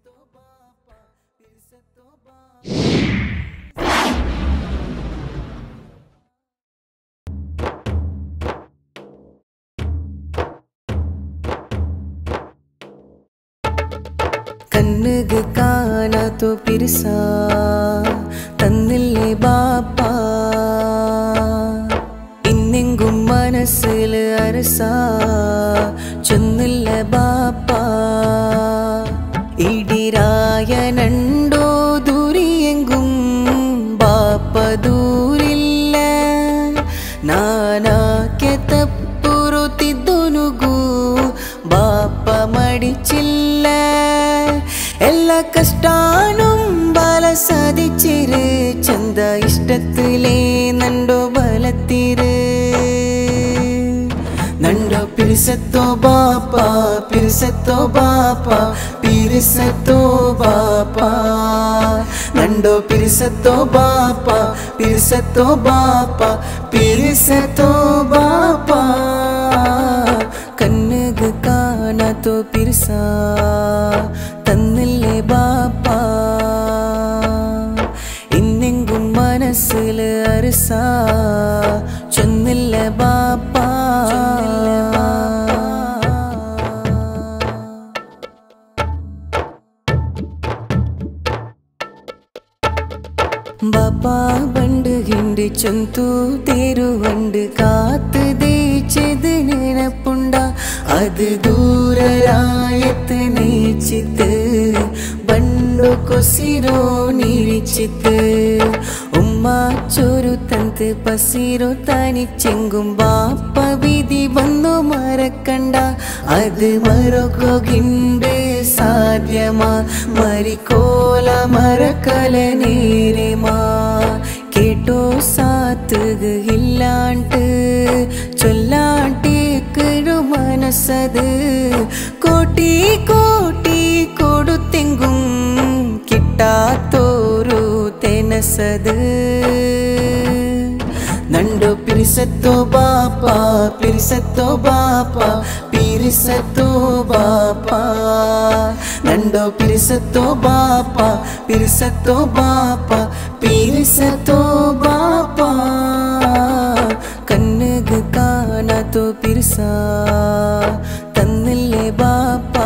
കണ്ണുക കാണാത്തോ പിരിസ തന്നില്ലേ ബാപ്പ ഇന്നെങ്കും മനസ്സിൽ അരസ ചൊന്നില്ല ബാപ്പ ഇടിരായനുണ്ടോ ദൂരിയെങ്കും ബാപ്പ ദൂരില്ല നാനാക്കെ തപ്പുറുത്തിദ്ദുനുഗു ബാപ്പ മടിച്ചില്ല എല്ലാ കഷ്ടാനും ബല സാധിച്ചിര് ചന്ത ഇഷ്ടത്തിലേ നണ്ടോ ബലത്തിര് നണ്ടോ പിരിസത്തോ ബാപ്പ പിരിസത്തോ ബാപ്പ പിരിസത്തോ ബാപ്പ നണ്ടോ പിരിസത്തോ ബാപ്പ പിരിസത്തോ ബാപ്പ പിരിസത്തോ ബാപ്പ കണ്ണുക കാണാത്തോ പിരിസ തന്നില്ലേ ബാപ്പ ഇന്നെങ്കും മനസ്സിൽ അരസ ചൊന്നില്ല ബാപ്പ ബാപ്പ ബണ്ട് ഹിണ്ട് ചൊന്തു തേരുവണ്ട് കാത്ത് ദേച്ചത് നിനപ്പുണ്ട അത് ദൂരരായത്ത് നീച്ചിത്ത് ബണ്ടു കൊസിരോ നീഴിച്ചിത്ത് ഉമ്മ ചോരു തന്ത് പസിരോ തനിച്ചെങ്കും ബാപ്പ വിധി വന്നു മറക്കണ്ട അത് മറക്കൊകിണ്ട് സാധ്യമാ മരിക്കോല മറക്കല നേരമാ കേട്ടോ സാത്തുക ഇല്ലാണ്ട് ചൊല്ലാട്ടിക്കരു മനസ്സത് കോട്ടി കോട്ടി കൊടുത്തെങ്കും കിട്ടാത്തോരു തെനസത് നണ്ടോ പിരിസത്തോ ബാപ്പ പിരിസത്തോ ബാപ്പ പിരിസത്തോ ബാപ്പ നണ്ടോ പിരിസത്തോ ബാപ്പ പിരിസത്തോ ബാപ്പ പിരിസത്തോ ബാപ്പ കണ്ണുക കാണാത്തോ പിരിസ തന്നില്ലേ ബാപ്പ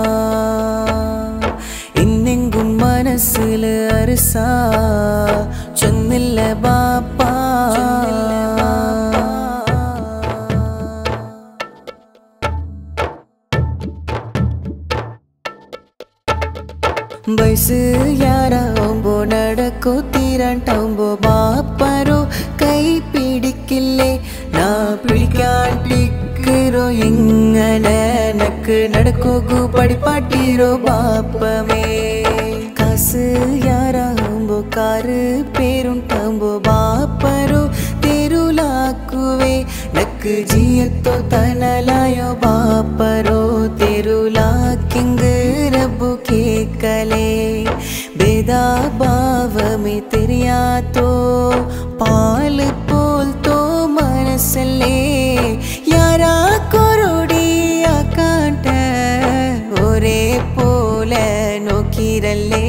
ഇന്നെങ്കും മനസ്സിൽ അരസ ചൊന്നില്ല ബാപ്പ വയസ്സ് യാറാവുമ്പോ നടക്കോ തീരാണ്ടാവുമ്പോ ബാപ്പരോ കൈ പിടിക്കില്ലേ നാ പിടിക്കാൻ ടിക്കറോ എങ്ങനെ നക്ക് നടക്കോകു പടിപ്പാട്ടിരോ ബാപ്പമേ കാസ് യാറാവുമ്പോ കാറ് പേരുണ്ടാവുമ്പോ ബാപ്പരോ തെരുലാക്കുവേ നക്ക് ജിയത്തോ തനലായോ ബാപ്പരോ തെരുലാക്കിങ് रब्बू के कले बेदा भाव में तेरिया तो पाल पोल तो मनसले यारा कोरोड़ी आकांट ओरे पोले नोकिरले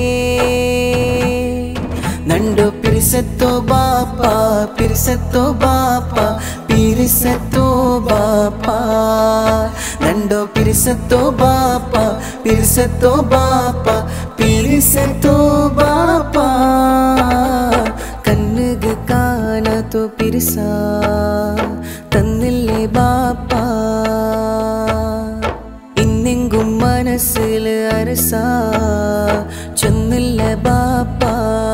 नंडो पिरिसत्तो बापा पिरिसत्तो बापा पिरिसत्तो बापा नंडो पिरिसत्तो बापा पिरिसत्तो बापा पिरिसत्तो बापा कन्नुग കാണാത്തോ പിരിസ തന്നില്ലേ ബാപ്പ ഇന്നെങ്കും മനസ്സിൽ അരസ ചൊന്നില്ല ബാപ്പ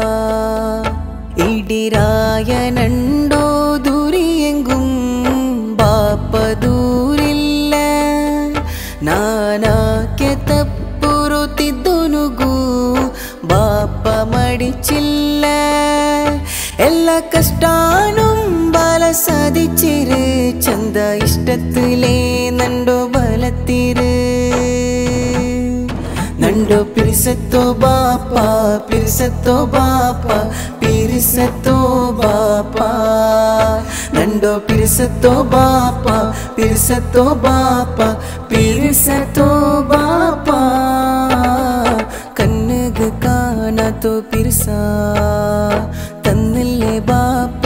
ഇടിരായനുണ്ടോ ദൂരിയെങ്കും ബാപ്പ ദൂരില്ല നാനാക്കെ തപ്പുറുത്തിദ്ദുനുഗു ബാപ്പ മടിച്ചില്ല എല്ലാ കഷ്ടാനും ബല സാധിച്ചിര് ചന്ത ഇഷ്ടത്തിലേ നണ്ടോ ബലത്തിര് നണ്ടോ പിരിസത്തോ ബാപ്പ പിരിസത്തോ ബാപ്പ പിരിസത്തോ ബാപ്പ നണ്ടോ പിരിസത്തോ ബാപ്പ പിരിസത്തോ ബാപ്പ പിരിസത്തോ ബാപ്പ കാത്തു പിരിസ തന്നില്ലേ ബാപ്പ